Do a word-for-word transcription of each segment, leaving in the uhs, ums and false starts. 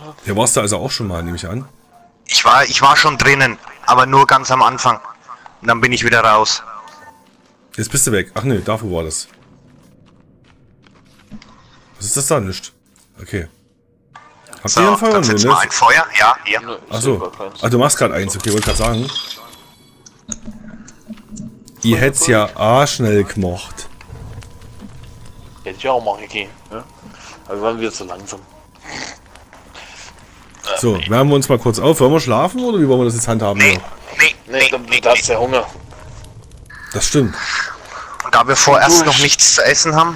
Der warst du also auch schon mal, nehme ich an. Ich war, ich war schon drinnen, aber nur ganz am Anfang. Und dann bin ich wieder raus. Jetzt bist du weg. Ach ne, dafür war das. Was ist das da? Nicht. Okay. Habt So, ihr ein Feuer? dann Nee, setzen ne? wir ein Feuer. Ja, hier. Achso. Ach, du machst gerade eins. Okay, wollte gerade sagen. Ihr hättet's ja A schnell gemocht. Hätte ich auch machen können. Ne? Aber wir waren wieder zu langsam. So, wärmen wir uns mal kurz auf. Wollen wir schlafen oder wie wollen wir das jetzt handhaben? Nee, Ja? nee, Nee, nee, dann nee, da nee. ist der Hunger. Das stimmt. Und da wir vorerst Durch. noch nichts zu essen haben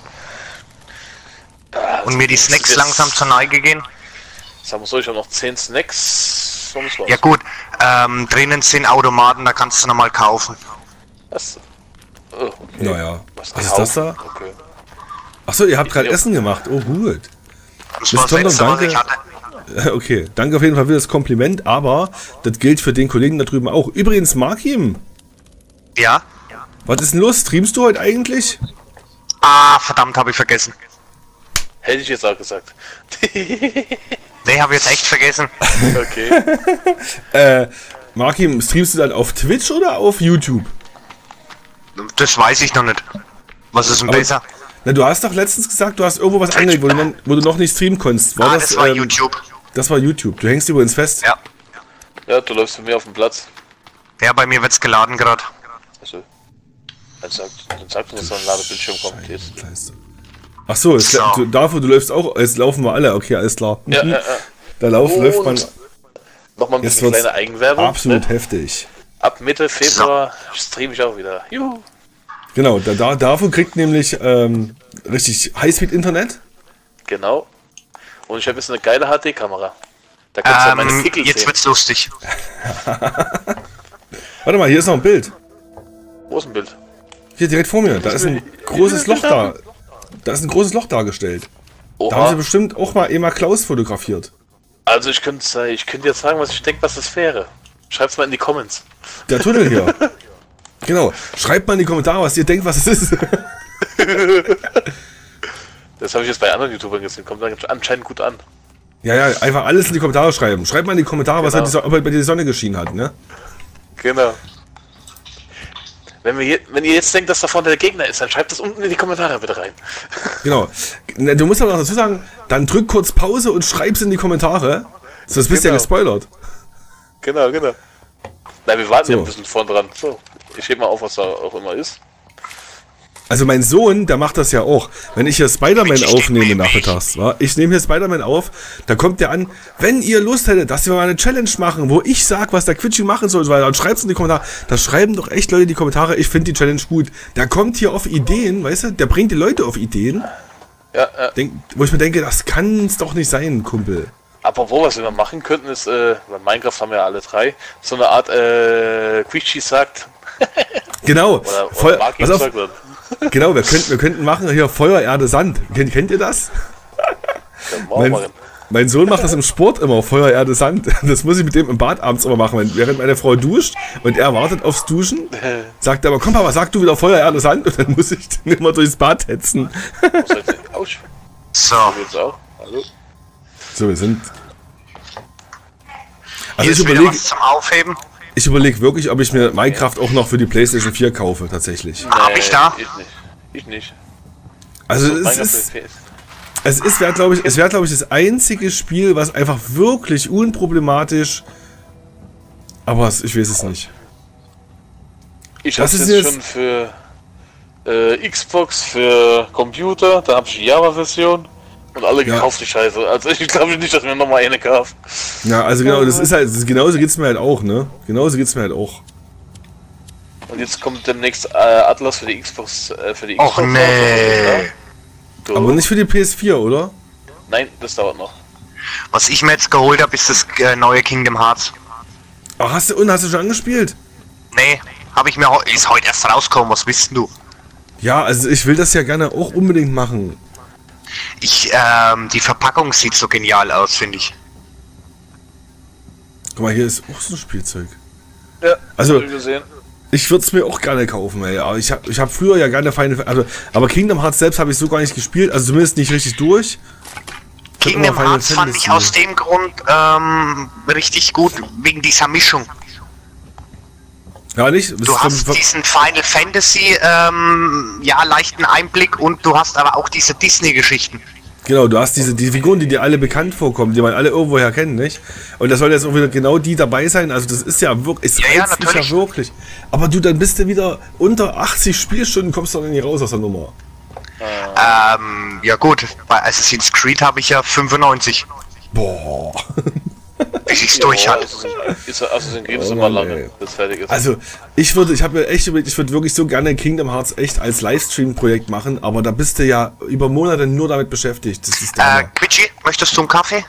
und mir die Snacks langsam zur Neige gehen. Sagen wir so, ich habe noch zehn Snacks. So muss was. Ja gut, ähm, drinnen sind Automaten, da kannst du nochmal kaufen. Das, oh, okay. Naja. Was, Was ist das da? Okay. Achso, ihr habt gerade Ja. Essen gemacht. Oh, gut. Das Miss war das Tom, Letzte, was danke. ich hatte. Okay, danke auf jeden Fall für das Kompliment, aber das gilt für den Kollegen da drüben auch. Übrigens, Markim, Ja? was ist denn los? Streamst du heute eigentlich? Ah, verdammt, habe ich vergessen. Hätte ich jetzt auch gesagt. Nee, habe ich jetzt echt vergessen. Okay. Äh, Markim, streamst du dann auf Twitch oder auf YouTube? Das weiß ich noch nicht. Was ist denn Aber- besser? Na, du hast doch letztens gesagt, du hast irgendwo was angelegt, wo du, noch, wo du noch nicht streamen konntest. War Ah, das, das war ähm, YouTube. Das war YouTube. Du hängst übrigens fest. Ja. Ja, du läufst mit mir auf dem Platz. Ja, bei mir wird's geladen gerade. Also, dann sagt, dann sagt uns, dass ein Ladebildschirm kommt. Jetzt. Scheiße. Ach so, es, So. du, dafür, du läufst auch, jetzt laufen wir alle, okay, alles klar. Ja, Mhm. ja, ja. Da lauf, Und läuft man Nochmal ein Jetzt bisschen wird's kleine Eigenwerbung. absolut Ne? heftig. Ab Mitte Februar streame ich auch wieder. Juhu. Genau, da, da, dafür kriegt nämlich ähm, richtig Highspeed-Internet. Genau. Und ich habe jetzt eine geile H D-Kamera. Da kannst du ja meine Ähm, Pickel jetzt sehen. wird's lustig. Warte mal, hier ist noch ein Bild. Wo ist ein Bild? Hier direkt vor mir, da ist ein großes Loch da. Da ist ein großes Loch dargestellt. Da haben sie Oha. bestimmt auch mal Emma Klaus fotografiert. Also ich könnte ich könnte jetzt sagen, was ich denke, was das wäre. Schreib's mal in die Comments. Der Tunnel hier. Genau. Schreibt mal in die Kommentare, was ihr denkt, was es ist. Das habe ich jetzt bei anderen YouTubern gesehen. Kommt dann anscheinend gut an. Ja, ja, einfach alles in die Kommentare schreiben. Schreibt mal in die Kommentare, was Genau. hat die, So- ob bei dir die Sonne geschienen hat, ne? Genau. Wenn, wir je, wenn ihr jetzt denkt, dass da vorne der Gegner ist, dann schreibt das unten in die Kommentare bitte rein. Genau. Ne, du musst aber noch dazu sagen, dann drück kurz Pause und schreib's in die Kommentare. Sonst bist du ja Genau. gespoilert. Genau, genau. Nein, wir warten So. ja ein bisschen vorn dran. So, ich heb mal auf, was da auch immer ist. Also mein Sohn, der macht das ja auch. Wenn ich hier Spider-Man Ich aufnehme nehme nachmittags, wa? Ich nehme hier Spider-Man auf, da kommt der an, wenn ihr Lust hättet, dass wir mal eine Challenge machen, wo ich sag, was der Quitschi machen soll, weil dann schreibt's in die Kommentare. Da schreiben doch echt Leute in die Kommentare, ich finde die Challenge gut. Der kommt hier auf Ideen, weißt du? Der bringt die Leute auf Ideen, Ja, ja. denk, wo ich mir denke, das kann's doch nicht sein, Kumpel. Apropos, was wir mal machen könnten, ist, äh, bei Minecraft haben wir ja alle drei, so eine Art, äh, Quietschi sagt, Genau. oder, Voll, oder Marki pass auf, sagt, oder? genau, wir könnten, wir könnten machen hier Feuer, Erde, Sand. Kennt, kennt ihr das? Dann machen Mein, wir mal. mein Sohn macht das im Sport immer, Feuer, Erde, Sand. Das muss ich mit dem im Bad abends immer machen, wenn, während meine Frau duscht und er wartet aufs Duschen. Sagt er aber, komm Papa, sag du wieder Feuer, Erde, Sand und dann muss ich den immer durchs Bad hetzen. Was soll ich Autsch. So, Jetzt auch. Hallo. So, wir sind... Also hier ich ist wieder überlege was zum Aufheben. ich überleg wirklich, ob ich mir Minecraft auch noch für die PlayStation vier kaufe, tatsächlich. Hab ich da? Ich nicht. Ich nicht. Also So, es Minecraft ist... für P S. Es ist, wär, glaube ich, es wäre, glaube ich, das einzige Spiel, was einfach wirklich unproblematisch. Aber es, ich weiß es nicht. Ich Das hab's ist jetzt jetzt- schon für äh, Xbox, für Computer, da hab ich die Java-Version und alle Ja. gekauft, die Scheiße. Also ich glaube nicht, dass mir nochmal eine kauft. Ja, also genau, das ist halt, das ist, genauso geht's mir halt auch, ne? Genauso geht's mir halt auch. Und jetzt kommt demnächst äh, Atlas für die Xbox, äh, für die Och, Xbox. nee. Du? Aber nicht für die P S vier, oder? Nein, das dauert noch. Was ich mir jetzt geholt habe, ist das äh, neue Kingdom Hearts. Ach, hast du, und hast du schon angespielt? Nee, habe ich mir heu- ist heute erst rausgekommen, was wisst du? Ja, also ich will das ja gerne auch unbedingt machen. Ich, ähm, die Verpackung sieht so genial aus, finde ich. Guck mal, hier ist auch so ein Spielzeug. Ja, Also- hab ich gesehen. Ich würde es mir auch gerne kaufen, ey. Aber ich habe ich hab früher ja gerne Final also, aber Kingdom Hearts selbst habe ich so gar nicht gespielt, also zumindest nicht richtig durch. Kingdom Final Hearts fand ich Fantasy. aus dem Grund ähm, richtig gut, wegen dieser Mischung. Ja, nicht? Das Du ist hast von- diesen Final Fantasy, ähm, ja, leichten Einblick und du hast aber auch diese Disney-Geschichten. Genau, du hast diese die Figuren, die dir alle bekannt vorkommen, die man alle irgendwoher kennt, nicht? Und da soll jetzt auch wieder genau die dabei sein. Also das ist ja wirklich, es Ja, ja, reizt mich natürlich. ja wirklich. Aber du, dann bist du wieder unter achtzig Spielstunden, kommst du dann nicht raus aus der Nummer. Ähm, ja gut, bei Assassin's Creed habe ich ja fünfundneunzig. Boah. Bis ich's durch Ja, hatte. also sind, ist, also sind geht es Oh immer Mann, lange, ey. bis fertig ist. Also, ich würde, ich habe mir echt überlegt, ich würde wirklich so gerne Kingdom Hearts echt als Livestream-Projekt machen, aber da bist du ja über Monate nur damit beschäftigt. Das ist der Äh, Hammer. Quitschi, möchtest du einen Kaffee?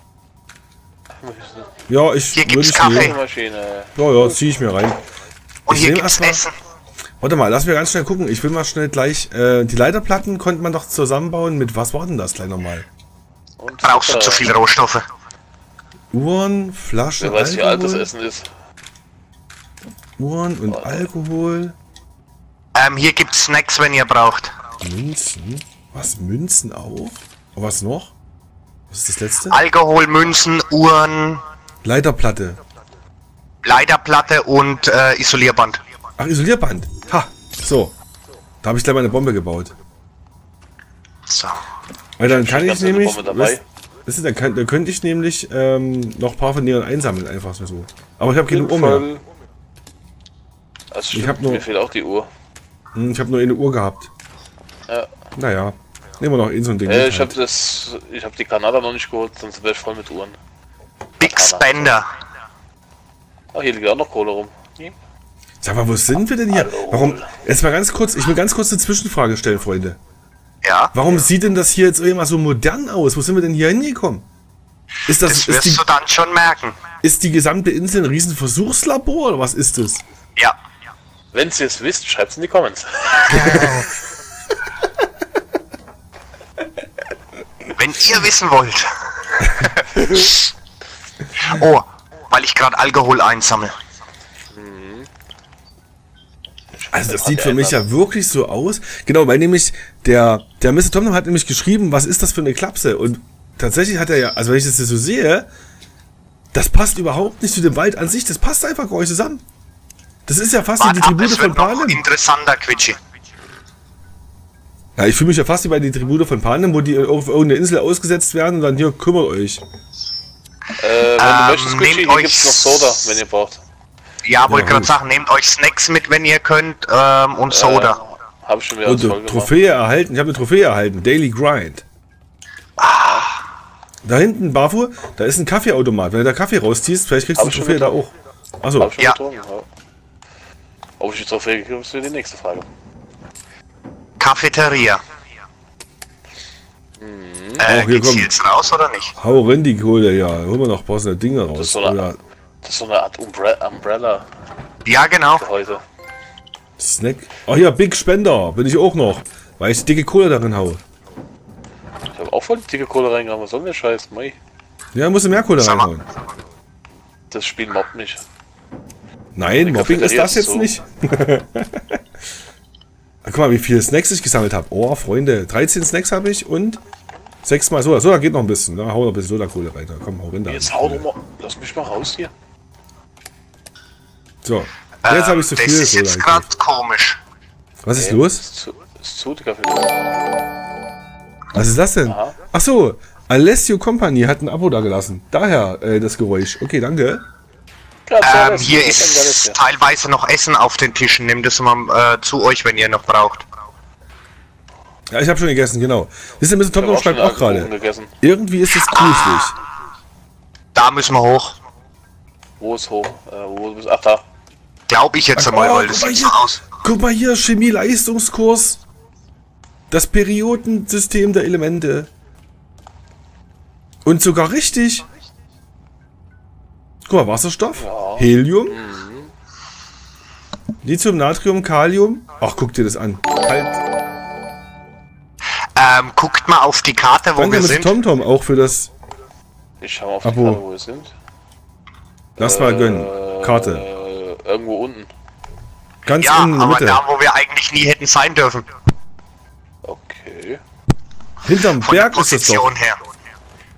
Ja, ich hier würde gibt's ich Kaffee. nehmen. Maschine. Ja, ja, zieh ich mir rein. Und Ich hier nehm gibt's erst mal- Essen. Warte mal, lass mir ganz schnell gucken. Ich will mal schnell gleich, äh, die Leiterplatten konnte man doch zusammenbauen mit, was war denn das gleich nochmal? Und Brauchst du Zucker. zu viele Rohstoffe? Uhren, Flaschen, Wer weiß, wie alt das Alkohol, Essen ist. Uhren und Alkohol, Ähm, hier gibt's Snacks, wenn ihr braucht. Münzen. Was, Münzen auch? Und was noch? Was ist das letzte? Alkohol, Münzen, Uhren, Leiterplatte. Leiterplatte und äh, Isolierband. Ach, Isolierband. Ha, so. Da habe ich gleich mal eine Bombe gebaut. So. Weil dann kann ich ganz eine nämlich, Bombe dabei. weißt, weißt du, dann, kann, dann könnte ich nämlich ähm, noch ein paar von denen einsammeln, einfach so. Aber ich habe keine Uhr mehr. Also stimmt, hab nur- mir fehlt auch die Uhr. Hm, ich habe nur eine Uhr gehabt. Ja. Naja, nehmen wir noch eh so ein Ding. Äh, mit ich halt. habe das, ich habe die Kanada noch nicht geholt, sonst wäre ich voll mit Uhren. Big Spender. Ach, hier liegt auch noch Kohle rum. Sag mal, wo sind wir denn hier? Hallo. Warum? Jetzt mal ganz kurz, ich will ganz kurz eine Zwischenfrage stellen, Freunde. Ja. Warum sieht denn das hier jetzt immer so modern aus? Wo sind wir denn hier hingekommen? Ist das, Das ist wirst die, du dann schon merken. ist die gesamte Insel ein riesen Versuchslabor oder was ist das? Ja. Wenn ihr es wisst, schreibt es in die Comments. Wenn ihr wissen wollt. Oh, weil ich gerade Alkohol einsammle. Also das sieht für mich ja wirklich so aus. Genau, weil nämlich der, der Mister Tomtom hat nämlich geschrieben, was ist das für eine Klapse? Und tatsächlich hat er ja, also wenn ich das hier so sehe, das passt überhaupt nicht zu dem Wald an sich. Das passt einfach gar nicht zusammen. Das ist ja fast Wart die ab, Tribute es von wird noch Panem. interessanter, Quitschi. Ja, ich fühle mich ja fast wie bei den Tribute von Panem, wo die auf irgendeine Insel ausgesetzt werden und dann hier kümmert euch. Äh, wenn du Ähm, möchtest, Gucci, nehmt hier euch- gibt's noch Soda, wenn ihr braucht. Ja, wollte Ja, gerade gut. sagen, nehmt euch Snacks mit, wenn ihr könnt, ähm, und Soda. Äh, hab ich schon wieder Und alles voll eine gemacht. Trophäe erhalten. Ich habe eine Trophäe erhalten. Daily Grind. Da hinten, Bafu, da ist ein Kaffeeautomat. Wenn du da Kaffee rausziehst, vielleicht kriegst du Hab eine ich schon Trophäe da auch. Achso. Hab ich schon Ja. getrunken, ja. Ob ich die Trophäe gekriegt habe, ist wieder die nächste Frage. Cafeteria. Äh, Auch hier geht's kommt- hier jetzt raus oder nicht? Hau rein die Kohle, ja. Holen wir noch passende Dinge raus. ist so eine- Oder Das ist so eine Art Umbre Umbrella Ja, genau. für heute. Snack. Ach ja, Big Spender. Bin ich auch noch. Weil ich dicke Kohle darin hau. Ich habe auch voll die dicke Kohle reingehauen. Was soll denn der Scheiß? Mei. Ja, musst du mehr Kohle Sag mal. reinhauen. Das Spiel mobbt mich. Nein, Mobbing ist Cafeteria das ist jetzt so. nicht. Guck mal, wie viele Snacks ich gesammelt habe. Oh, Freunde. dreizehn Snacks habe ich und sechs mal Soda. Soda geht noch ein bisschen. Da hau noch ein bisschen Soda-Kohle rein. Da komm, hau rein da. Jetzt hau doch mal. Lass mich mal raus hier. So. Jetzt habe ich zu Ähm, viel Das ist Soda. jetzt gekriegt. gerade komisch. Was ist los? Ist zu, ist zu die Kaffee. Was ist das denn? Aha. Ach so. Alessio Company hat ein Abo da gelassen. Daher äh, das Geräusch. Okay, danke. Ähm, hier ist teilweise noch Essen auf den Tischen. Nehmt es mal äh, zu euch, wenn ihr noch braucht. Ja, ich habe schon gegessen, genau. Wisst ihr, Mister Tomtom schreibt auch gerade. Gegessen. Irgendwie ist es gruselig. Da müssen wir hoch. Wo ist hoch? Äh, wo bist Ach da. Glaube ich jetzt Ach, einmal, oh, weil das guck mal sieht so hier. aus. Guck mal hier, Chemie-Leistungskurs. Das Periodensystem der Elemente. Und sogar richtig. Guck mal, Wasserstoff, Ja. Helium, Lithium, Natrium, Kalium. Ach, guck dir das an. Kalt. Ähm, guckt mal auf die Karte, wo Danke, wir Mister sind. Tomtom, auch für das. Ich schau mal auf die Abo. Karte, wo wir sind. Lass mal gönnen. Äh, Karte. Äh, irgendwo unten. Ganz Ja, unten in der aber Mitte. da, wo wir eigentlich nie hätten sein dürfen. Okay. Hinterm Von der Berg ist das doch. Position her.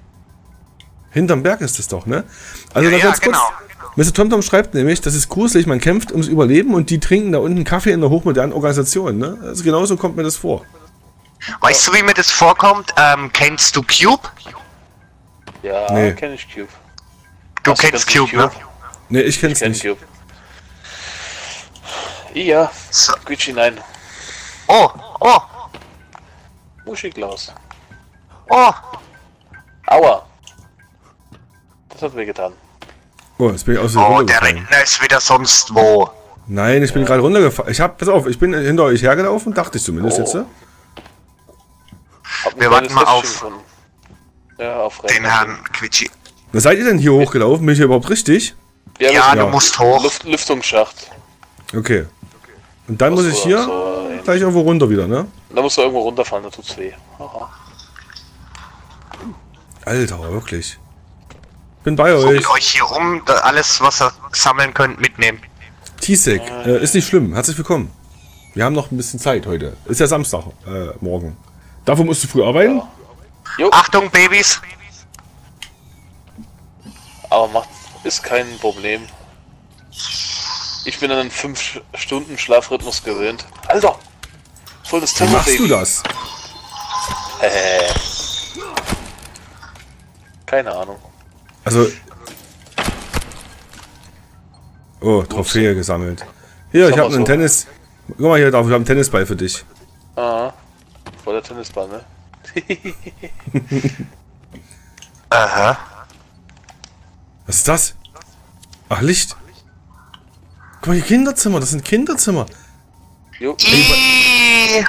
Hinterm Berg ist das doch, ne? Also Ja, da ja, ganz kurz. genau. Mister TomTom schreibt nämlich, das ist gruselig, man kämpft ums Überleben und die trinken da unten Kaffee in einer hochmodernen Organisation, ne? Also genauso kommt mir das vor. Weißt du, wie mir das vorkommt? Ähm, kennst du Cube? Ja, Nee. kenn ich Cube. Du Ach, kennst du Cube, ne? Ne, ich kenn's Ich kenn nicht. Cube. Ja, So. Gucci, nein. Oh, oh, Muschiglaus. oh. Aua. Das hat wehgetan. Oh, jetzt bin ich aus dem Oh, der runtergefallen. Rentner ist wieder sonst wo. Nein, ich bin gerade runtergefallen. Ich hab, pass auf, ich bin hinter euch hergelaufen, dachte ich zumindest Oh. jetzt. Ne? Hab ein Wir kleines warten mal auf Festchen gefunden. Ja, auf Den Rentner. Herrn Quitschi. Was seid ihr denn hier hochgelaufen? Bin ich hier überhaupt richtig? Ja, wir Ja, sind du Ja. musst hoch. Luft, Lüftungsschacht. Okay. Und dann muss ich so- hier so, äh, gleich irgendwo runter wieder, ne? Da musst du irgendwo runterfallen, da tut's weh. Aha. Alter, wirklich. Bin bei Guckt euch. euch hier um, da alles, was ihr sammeln könnt, mitnehmen. T-Sec, äh, ist nicht schlimm. Herzlich willkommen. Wir haben noch ein bisschen Zeit heute. Ist ja Samstag, äh, morgen. Davon musst du früh arbeiten? Jo, Achtung, Babys. aber macht, ist kein Problem. Ich bin an einen fünf Stunden Schlafrhythmus gewöhnt. Alter! Voll das Wie machst du Baby. das? Äh. Keine Ahnung. Also. Oh, Trophäe gesammelt. Hier, ich Sag habe mal einen so. Tennis. Guck mal hier, da, ich habe einen Tennisball für dich. Ah, voll der Tennisball, ne? Aha. Was ist das? Ach, Licht. Guck mal, hier Kinderzimmer, das sind Kinderzimmer. Jo, Ih,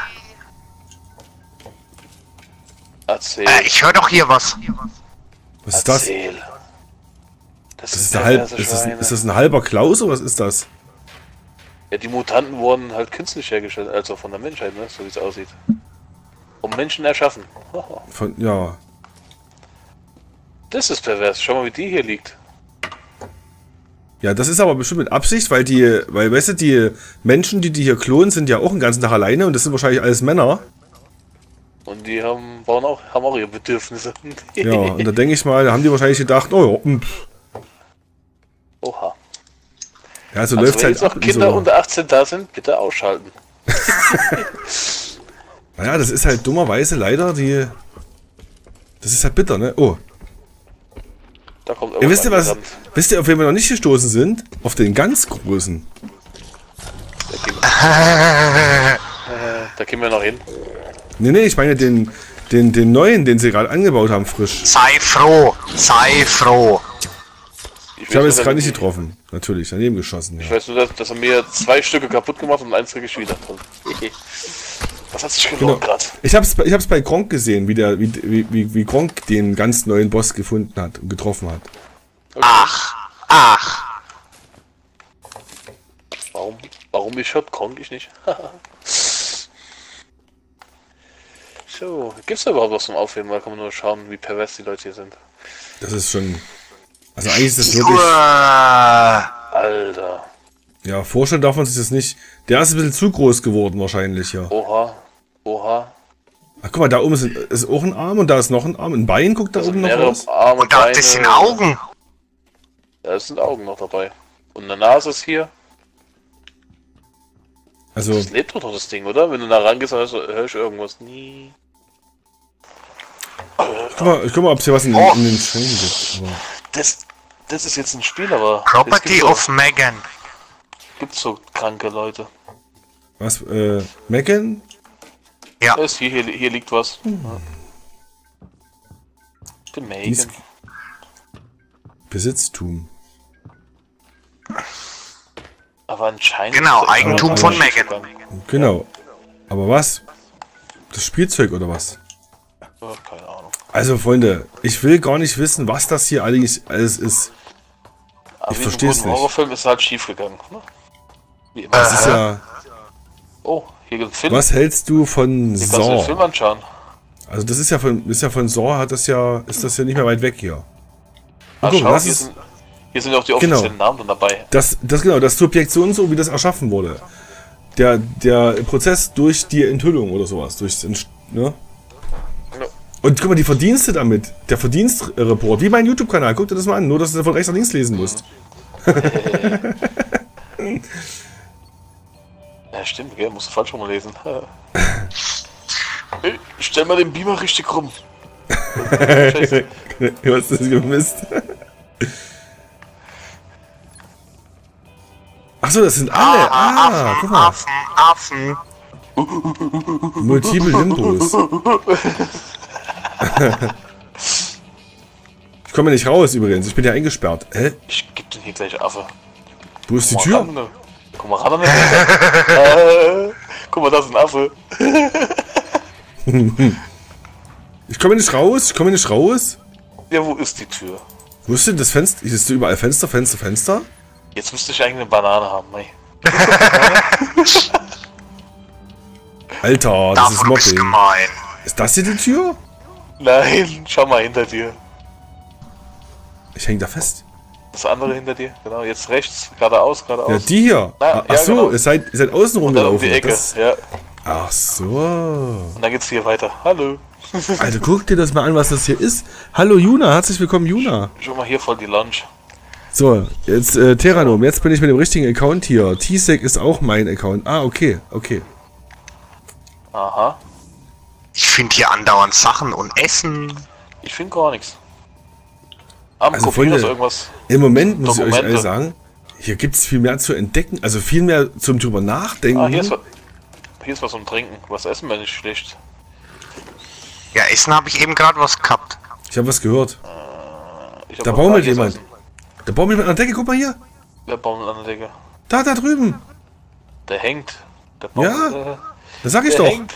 erzähl. äh, ich höre doch hier was. Was ist das? Erzähl. Das, Das ist, sind der halb, perverse ist, das, Schweine. ist das ein halber Klaus oder was ist das? Ja, die Mutanten wurden halt künstlich hergestellt, also von der Menschheit, ne? So wie es aussieht. Um Menschen erschaffen. Von, ja. Das ist pervers. Schau mal, wie die hier liegt. Ja, das ist aber bestimmt mit Absicht, weil die, weil, weißt du, die Menschen, die die hier klonen, sind ja auch den ganzen Tag alleine und das sind wahrscheinlich alles Männer. Und die haben, bauen auch, haben auch ihre Bedürfnisse. Ja, und da denke ich mal, da haben die wahrscheinlich gedacht, oh ja, pff. Oha. Ja, so Also läuft's wenn halt jetzt noch ab in Kinder so. unter achtzehn da sind, bitte ausschalten. Naja, das ist halt dummerweise leider die. Das ist halt bitter, ne? Oh. Da kommt Ihr irgendwas wisst ihr was? angerannt. Wisst ihr, auf wen wir noch nicht gestoßen sind? Auf den ganz großen. Da gehen, äh, da gehen wir noch hin. Nee, nee, ich meine den, den, den neuen, den sie gerade angebaut haben, frisch. Sei froh, sei froh. Ich weiß habe nur, jetzt dass- gerade nicht getroffen. Natürlich, daneben geschossen. Ich Ja. weiß nur, dass, dass er mir zwei Stücke kaputt gemacht und eins krieg ich wieder drin. Was hat sich Genau. gelohnt gerade? Ich hab's, bei- ich hab's bei Gronk gesehen, wie, der, wie, wie, wie, wie Gronk den ganz neuen Boss gefunden hat und getroffen hat. Ach, ach. Warum? Warum ich hört, konnte ich nicht. So, gibt's da überhaupt was zum Aufheben? Mal kann man nur schauen, wie pervers die Leute hier sind. Das ist schon. Also eigentlich ist das wirklich. Uah. Alter. Ja, vorstellen darf man sich das nicht. Der ist ein bisschen zu groß geworden wahrscheinlich, ja. Oha. Oha. Ach, guck mal, da oben ist, ist auch ein Arm und da ist noch ein Arm. Ein Bein guckt da Also oben noch mehrere raus. Arme, Und da Beine. das sind Augen. Ja, es sind Augen noch dabei. Und eine Nase ist hier. Also, Das lebt doch das Ding, oder? Wenn du da rangehst, dann hörst du- hörst du irgendwas. Nie. guck mal, ich guck mal, ob es hier was in, Oh. in den Schränken gibt. Aber Das, das ist jetzt ein Spiel, aber. Property es gibt of Megan. so, gibt so kranke Leute. was, äh, Megan? Ja, Da ist hier, hier, hier liegt was. Ja. The Dies- Megan. Besitztum. Aber anscheinend. genau, ist da Eigentum irgendwas von schief Megan. gegangen. Genau. Aber was? Das Spielzeug oder was? Ja, keine Ahnung. Also, Freunde, ich will gar nicht wissen, was das hier eigentlich alles ist. Aber Ich wie in einem versteh's guten nicht. Horrorfilm ist halt schief gegangen. Ne? Wie immer. Das ist ja. Oh, hier gibt es Film. Was hältst du von Hier kannst du den Film Saw? anschauen. Also, das ist ja von, ist ja von Saw, hat das ja, ist das ja nicht mehr weit weg hier. Ah, guck, schau, das hier, ist- sind, hier sind auch die Genau. offiziellen Namen dann dabei. Das, das genau, das Subjekt so und so, wie das erschaffen wurde. Der, der Prozess durch die Enthüllung oder sowas. Durch, den St- ne? Und guck mal, die Verdienste damit. Der Verdienstreport. Wie mein YouTube-Kanal. Guck dir das mal an. Nur, dass du von rechts nach links lesen musst. Ja, stimmt, gell? Musst du falsch rum lesen. Hey, stell mal den Beamer richtig rum. Scheiße. Du hast das gemisst. Achso, das sind alle. Ah, Affen, guck mal. Affen, Affen. Multiple Limbos. Ich komme nicht raus übrigens. Ich bin ja eingesperrt. Hä? Ich geb den hier gleich Affe. Wo ist die Guck Tür? mal ran, ne? Guck mal ran, ne? äh, guck mal, da ist ein Affe. Ich komme nicht raus. Ich komme nicht raus. Ja, wo ist die Tür? Wo ist denn das Fenster? Ist du überall Fenster, Fenster, Fenster? Jetzt müsste ich eigentlich eine Banane haben, ey. Alter, das ist Davon bist du Mobbing. gemein. Ist das hier die Tür? Nein, schau mal hinter dir. Ich hänge da fest. Das andere hinter dir, genau, jetzt rechts, geradeaus, geradeaus. Ja, die hier. Na, Ach ja, so, genau. ihr seid, ihr seid außen Und dann um rumgelaufen. die Ecke, Das, ja. ach so. Und dann geht's hier weiter. Hallo. Alter, guck dir das mal an, was das hier ist. Hallo Juna, herzlich willkommen Juna. Schau mal hier voll die Lunch. So, jetzt äh, Terranom, jetzt bin ich mit dem richtigen Account hier. T-Sec ist auch mein Account. Ah, okay, okay. Aha. Ich finde hier andauernd Sachen und Essen. Ich finde gar nichts. Am Also, Computer ist Freunde, irgendwas. Im Moment muss ich euch Dokumente. ehrlich sagen, hier gibt es viel mehr zu entdecken, also viel mehr zum drüber nachdenken. Ah, hier ist was. Hier ist was zum Trinken. Was essen wir nicht schlecht. Ja, Essen habe ich eben gerade was gehabt. Ich habe was gehört. Ich hab Da auch baumelt Tages jemand. essen. Da baumelt jemand an der Decke, guck mal hier. Der baumelt an der Decke. Da, da drüben. Der hängt. Der baumelt, Ja, äh, Das sag ich der doch. hängt.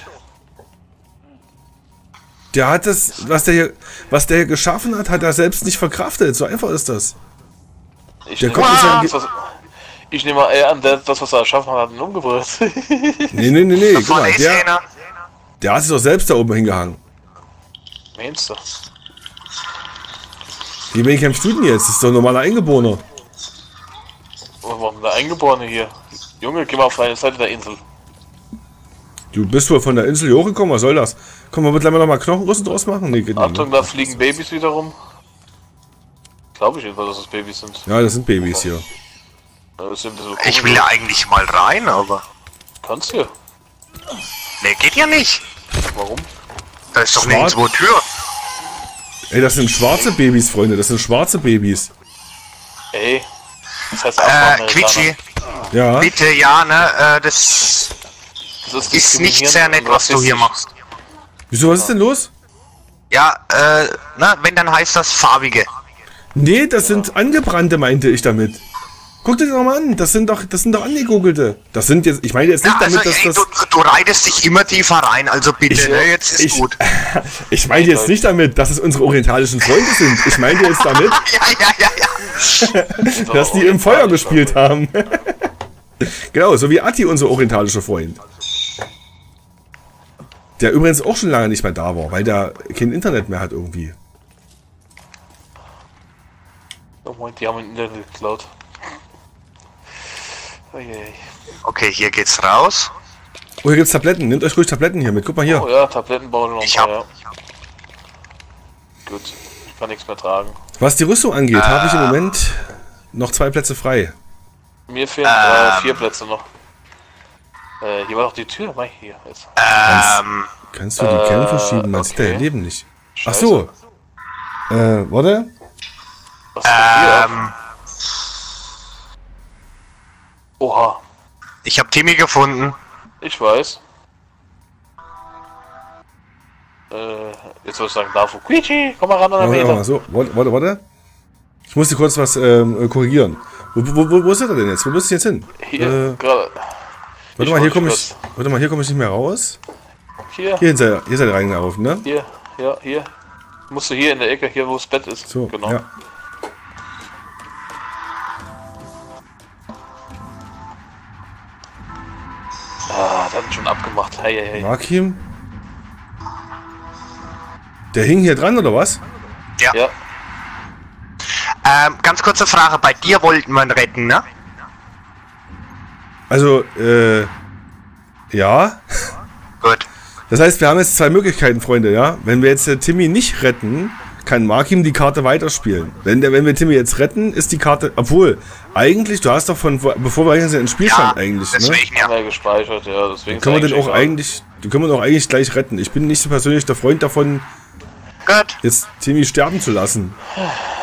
Der hat das, was der hier, was der hier geschaffen hat, hat er selbst nicht verkraftet. So einfach ist das. Ich Der nehme kommt mal, nicht das, was, ich nehme mal eher an, der, das, was er erschaffen hat, hat ihn umgebracht. Nee, nee, nee, nee. Guck Vorne mal, ist der, einer. der hat sich doch selbst da oben hingehangen. Meinst du? Wie wen kämpfst du denn jetzt? Das ist doch ein normaler Eingeborener. Warum der Eingeborene hier? Junge, geh mal auf deine Seite der Insel. Du bist wohl von der Insel hier hochgekommen, was soll das? Komm, wir gleich mal noch mal Knochenrüsten draus machen? Nee, geht nicht. Achtung, Ne? da fliegen Babys wieder rum. Glaube ich jedenfalls, dass es Babys sind. Ja, das sind Babys hier. Das sind so Ich komisch. will ja eigentlich mal rein, aber... Kannst du? Ne, geht ja nicht. Warum? Da ist doch Schwarz- nirgendwo Tür. Ey, das sind schwarze Babys, Freunde. Das sind schwarze Babys. Ey. Das heißt Äh, Afroamerikaner. Quitschi, Ja. bitte, ja, ne, äh, das Das ist nicht diskriminierend sehr nett, und was du hier rassistisch. machst. Wieso, was ist denn los? Ja, äh, na, wenn, dann heißt das farbige. Nee, das sind angebrannte, meinte ich damit. Guck dir das doch mal an. Das sind doch, das sind doch angegoogelte. Das sind jetzt, ich meine jetzt nicht Ja, also, damit, dass ey, das... du, du reitest dich immer tiefer rein, also bitte, Ich- ne, jetzt ist ich, gut. ich meine jetzt nicht damit, dass es unsere orientalischen Freunde sind. Ich meine jetzt damit, Ja, ja, ja, ja. dass die im Feuer gespielt haben. Genau, so wie Atti, unser orientalischer Freund. Der übrigens auch schon lange nicht mehr da war, weil der kein Internet mehr hat irgendwie. Oh mein, die haben ihn Internet geklaut. Uiuiui. Okay, hier geht's raus. Oh, hier gibt's Tabletten. Nehmt euch ruhig Tabletten hier mit. Guck mal hier. Oh ja, Tabletten bauen wir noch Ich ein hab... paar, ja. Gut, ich kann nichts mehr tragen. Was die Rüstung angeht, habe ich im Moment noch zwei Plätze frei. Mir fehlen äh, vier Plätze noch. Äh, hier war doch die Tür, mach hier jetzt. Ähm, Kannst du die Kämpfe schieben? Man sieht okay. dein Leben nicht. Ach Scheiße. so. Äh, warte. Was ist denn hier ab? ähm, Oha, ich habe Timmy gefunden. ich weiß. Äh, jetzt soll ich sagen, Dafu. Quietschi, komm mal ran an der Warte, Meter. mal so. Warte, warte, warte. Ich muss dir kurz was ähm, korrigieren. Wo, wo, wo, wo ist er denn jetzt? Wo bist du jetzt hin? Hier, Äh, gerade. warte ich mal, hier wollte komme kurz- ich. Warte mal, hier komme ich nicht mehr raus. Hier, Hier seid ihr, hier seid ihr reingelaufen, ne? hier, ja, hier. Musst du hier in der Ecke, hier wo das Bett ist. So, genau. ja. Ah, das hat ihn schon abgemacht. Hey, hey, hey. Rakim? Der hing hier dran, oder was? Ja. Ja, Ähm, ganz kurze Frage, bei dir wollten wir ihn retten, ne? Also, äh. Ja. Gut. Das heißt, wir haben jetzt zwei Möglichkeiten, Freunde, ja? Wenn wir jetzt äh, Timmy nicht retten, kann Markim die Karte weiterspielen. Wenn, der, wenn wir Timmy jetzt retten, ist die Karte... Obwohl, eigentlich, du hast doch von... Bevor wir eigentlich in den Spielstand ja, eigentlich, deswegen, ne? Haben wir gespeichert, ja, deswegen... Können wir den auch eigentlich... Den können wir doch eigentlich gleich retten. Ich bin nicht so persönlich der Freund davon, Gut. jetzt Timmy sterben zu lassen.